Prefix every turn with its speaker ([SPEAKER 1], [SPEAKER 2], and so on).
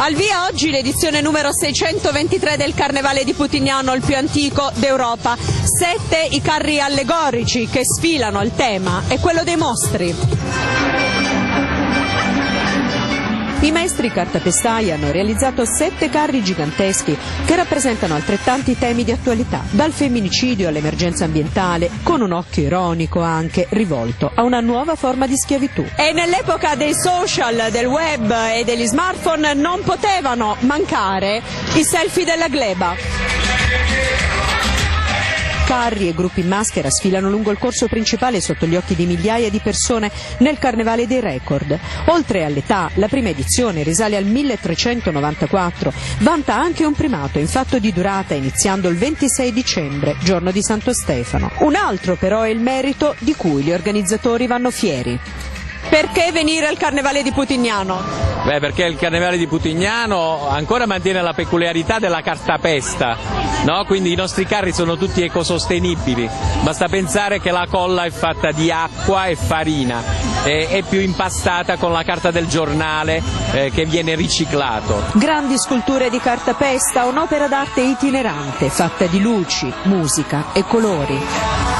[SPEAKER 1] Al via oggi l'edizione numero 623 del Carnevale di Putignano, il più antico d'Europa. 7 i carri allegorici che sfilano. Il tema è quello dei mostri. I maestri cartapestai hanno realizzato 7 carri giganteschi che rappresentano altrettanti temi di attualità, dal femminicidio all'emergenza ambientale, con un occhio ironico anche rivolto a una nuova forma di schiavitù. E nell'epoca dei social, del web e degli smartphone non potevano mancare i selfie della gleba. Carri e gruppi in maschera sfilano lungo il corso principale sotto gli occhi di migliaia di persone nel Carnevale dei Record. Oltre all'età, la prima edizione risale al 1394, vanta anche un primato in fatto di durata iniziando il 26 dicembre, giorno di Santo Stefano. Un altro però è il merito di cui gli organizzatori vanno fieri. Perché venire al Carnevale di Putignano?
[SPEAKER 2] Perché il Carnevale di Putignano ancora mantiene la peculiarità della cartapesta, no? Quindi i nostri carri sono tutti ecosostenibili, basta pensare che la colla è fatta di acqua e farina, è più impastata con la carta del giornale che viene riciclato.
[SPEAKER 1] Grandi sculture di cartapesta, un'opera d'arte itinerante fatta di luci, musica e colori.